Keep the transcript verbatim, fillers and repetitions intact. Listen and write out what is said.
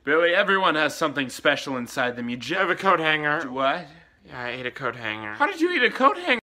Billy, everyone has something special inside them. You j- I have a coat hanger. What? Yeah, I ate a coat hanger. How did you eat a coat hanger?